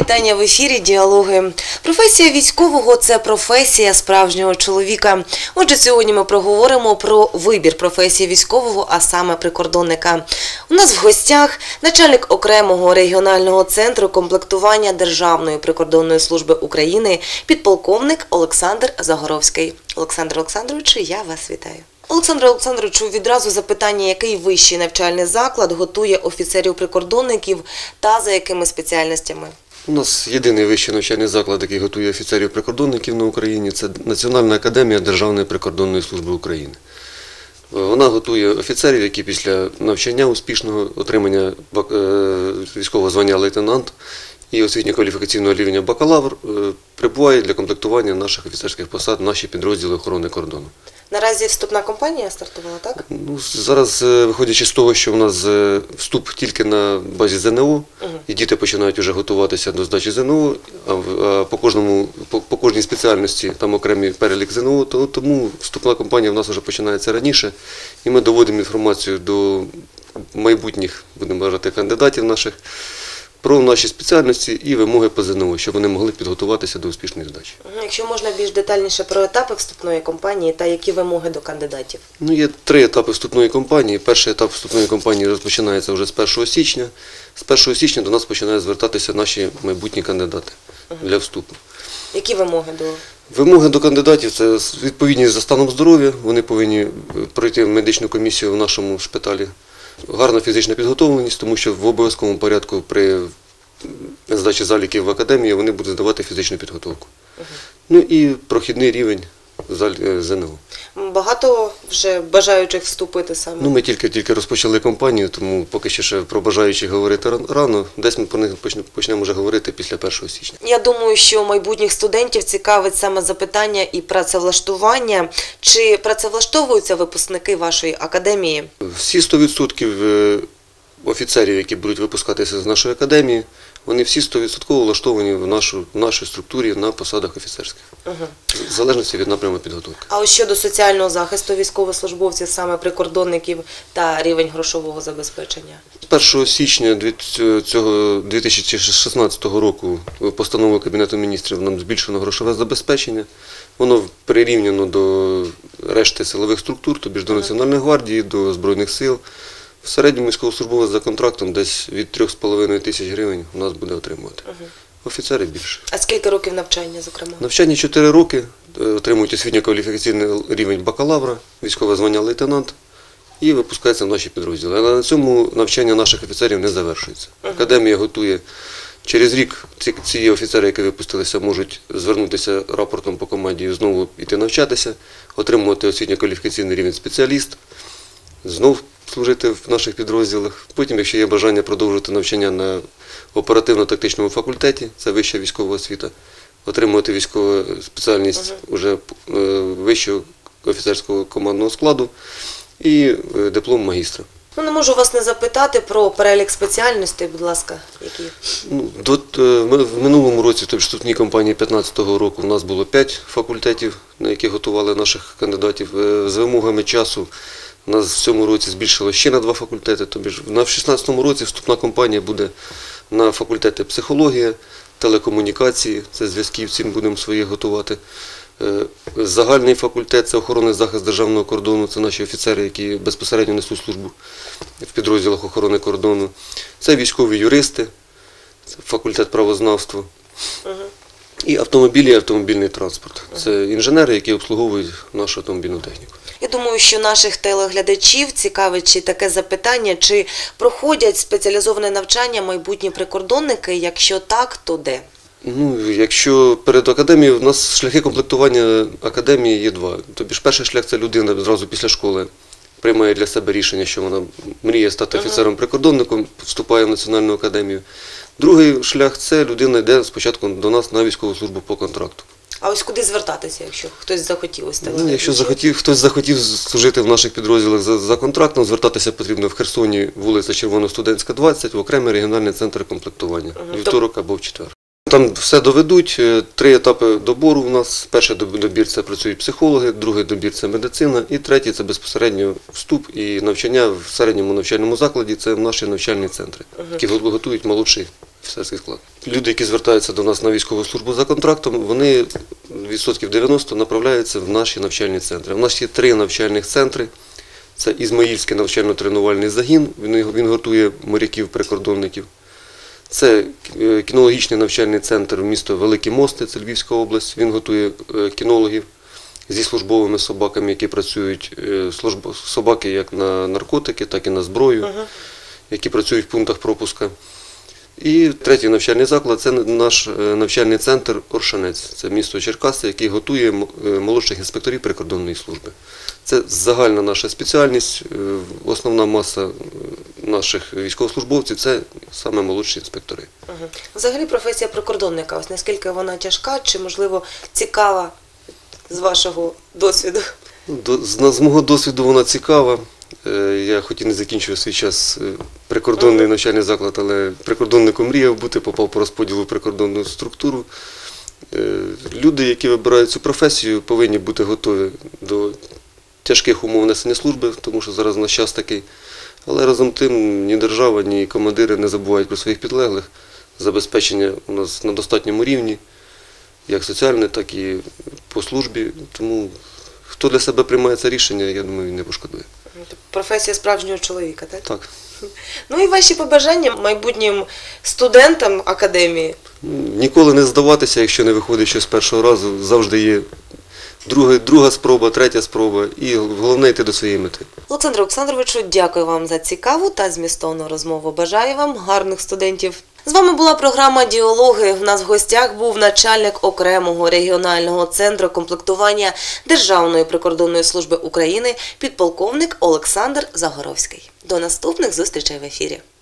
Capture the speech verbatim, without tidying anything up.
Вітання в ефірі «Діалоги». Професія військового – це професія справжнього чоловіка. Отже, сьогодні ми проговоримо про вибір професії військового, а саме прикордонника. У нас в гостях начальник окремого регіонального центру комплектування Державної прикордонної служби України, підполковник Олександр Загоровський. Олександр Олександрович, я вас вітаю. Олександре Олександровичу, відразу запитання, який вищий навчальний заклад готує офіцерів-прикордонників та за якими спеціальностями? У нас єдиний вищий навчальний заклад, який готує офіцерів-прикордонників на Україні, це Національна академія Державної прикордонної служби України. Вона готує офіцерів, які після навчання успішного, отримання військового звання лейтенант і освітньо-кваліфікаційного рівня бакалавр прибувають для комплектування наших офіцерських посад в наші підрозділи охорони кордону. Наразі вступна кампанія стартувала, так? Ну, зараз, виходячи з того, що у нас вступ тільки на базі ЗНО, угу. і діти починають вже готуватися до здачі ЗНО, а по, кожному, по, по кожній спеціальності там окремий перелік ЗНО, то, тому вступна кампанія в нас вже починається раніше, і ми доводимо інформацію до майбутніх, будемо вважати, кандидатів наших, про наші спеціальності і вимоги по ЗНО, щоб вони могли підготуватися до успішної здачі. Якщо можна більш детальніше про етапи вступної кампанії та які вимоги до кандидатів? Ну, є три етапи вступної кампанії. Перший етап вступної кампанії розпочинається вже з першого січня. З першого січня до нас починають звертатися наші майбутні кандидати угу. для вступу. Які вимоги до? Вимоги до кандидатів – це відповідність за станом здоров'я. Вони повинні пройти медичну комісію в нашому шпиталі. Гарна фізична підготовленість, тому що в обов'язковому порядку при здачі заліків в академії вони будуть здавати фізичну підготовку. Угу. Ну і прохідний рівень ЗНО. Багато вже бажаючих вступити саме? Ну, ми тільки, тільки розпочали кампанію, тому поки що ще про бажаючих говорити рано. Десь ми про них почнемо вже говорити після першого січня. Я думаю, що майбутніх студентів цікавить саме запитання і працевлаштування. Чи працевлаштовуються випускники вашої академії? Всі сто відсотків офіцерів, які будуть випускатися з нашої академії, вони всі сто відсотків влаштовані в, нашу, в нашій структурі на посадах офіцерських, угу. в залежності від напряму підготовки. А ось щодо соціального захисту військовослужбовців, саме прикордонників та рівень грошового забезпечення? З першого січня дві тисячі шістнадцятого року постановою Кабінету міністрів нам збільшено грошове забезпечення. Воно прирівняно до решти силових структур, тобто до Національної гвардії, до Збройних сил. В середньому військовослужбовець за контрактом десь від трьох з половиною тисяч гривень у нас буде отримувати. Угу. Офіцери більше. А скільки років навчання, зокрема? Навчання чотири роки, отримують освітньо-кваліфікаційний рівень бакалавра, військове звання лейтенант і випускаються в наші підрозділи. Але на цьому навчання наших офіцерів не завершується. Угу. Академія готує, через рік ці, ці офіцери, які випустилися, можуть звернутися рапортом по команді і знову йти навчатися, отримувати освітньо-кваліфікаційний рівень спеціаліст, знов служити в наших підрозділах. Потім, якщо є бажання продовжити навчання на оперативно-тактичному факультеті, це вища військова освіта, отримувати військову спеціальність uh-huh. уже вищого офіцерського командного складу і диплом магістра. Ну, не можу вас не запитати про перелік спеціальностей, будь ласка, які? Ну, до, в минулому році, тобто в вступній кампанії дві тисячі п'ятнадцятого року, у нас було п'ять факультетів, на які готували наших кандидатів. З вимогами часу у нас в цьому році збільшило ще на два факультети, тобто в дві тисячі шістнадцятому році вступна кампанія буде на факультети психологія, телекомунікації, це зв'язківці, будемо свої готувати. Загальний факультет – це охорона і захист державного кордону, це наші офіцери, які безпосередньо несуть службу в підрозділах охорони кордону. Це військові юристи, це факультет правознавства. Угу. І автомобілі, і автомобільний транспорт. Це інженери, які обслуговують нашу автомобільну техніку. Я думаю, що наших телеглядачів цікавить чи таке запитання, чи проходять спеціалізоване навчання майбутні прикордонники, якщо так, то де? Ну, якщо перед академією, у нас шляхи комплектування академії є два. Тобто перший шлях – це людина зразу після школи приймає для себе рішення, що вона мріє стати офіцером-прикордонником, вступає в Національну академію. Другий шлях – це людина йде спочатку до нас на військову службу по контракту. А ось куди звертатися, якщо хтось захотів ось так? Ну, якщо захотів, хтось захотів служити в наших підрозділах за, за контрактом, звертатися потрібно в Херсоні, вулиця Червоно-Студентська, двадцять, в окремий регіональний центр комплектування, угу. вівторок або в четвер. Там все доведуть, три етапи добору у нас. Перший добір – це працюють психологи, другий добір – це медицина, і третій – це безпосередньо вступ і навчання в середньому навчальному закладі, це наші навчальні центри, які готують молодший офіцерський склад. люди, які звертаються до нас на військову службу за контрактом, вони відсотків дев'яносто направляються в наші навчальні центри. У нас є три навчальних центри. Це Ізмаїльський навчально-тренувальний загін, він, він готує моряків-прикордонників. Це кінологічний навчальний центр місто Великі Мости, це Львівська область, він готує кінологів зі службовими собаками, які працюють, собаки як на наркотики, так і на зброю, uh-huh. які працюють в пунктах пропуска. І третій навчальний заклад – це наш навчальний центр Оршанець, це місто Черкаси, який готує молодших інспекторів прикордонної служби. Це загальна наша спеціальність, основна маса наших військовослужбовців – це саме молодші інспектори. Угу. Взагалі професія прикордонника, ось наскільки вона тяжка, чи, можливо, цікава з вашого досвіду? До, з, з мого досвіду вона цікава. Я хоч і не закінчив свій час прикордонний uh-huh. навчальний заклад, але прикордонником мріяв бути, попав по розподілу в прикордонну структуру. Люди, які вибирають цю професію, повинні бути готові до тяжких умов несення служби, тому що зараз наш час такий. Але разом тим ні держава, ні командири не забувають про своїх підлеглих. Забезпечення у нас на достатньому рівні, як соціальне, так і по службі. Тому хто для себе приймає це рішення, я думаю, він не пошкодує. Професія справжнього чоловіка, так? Так. Ну і ваші побажання майбутнім студентам академії? Ніколи не здаватися, якщо не виходить щось з першого разу. Завжди є друга, друга спроба, третя спроба і головне йти до своєї мети. Олександре Олександровичу, дякую вам за цікаву та змістовну розмову. Бажаю вам гарних студентів. З вами була програма «Діалоги». У нас в гостях був начальник окремого регіонального центру комплектування Державної прикордонної служби України підполковник Олександр Загоровський. До наступних зустрічей в ефірі.